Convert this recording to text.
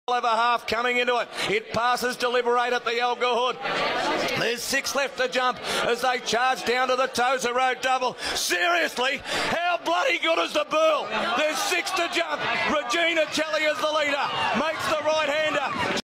over half coming into it. It passes Deliberate at the Elgar Hood. There's 6 left to jump as they charge down to the Tozer Road double. Seriously, how bloody good is the Bool? There's 6 to jump. Regina Kelly is the leader. Makes the right hand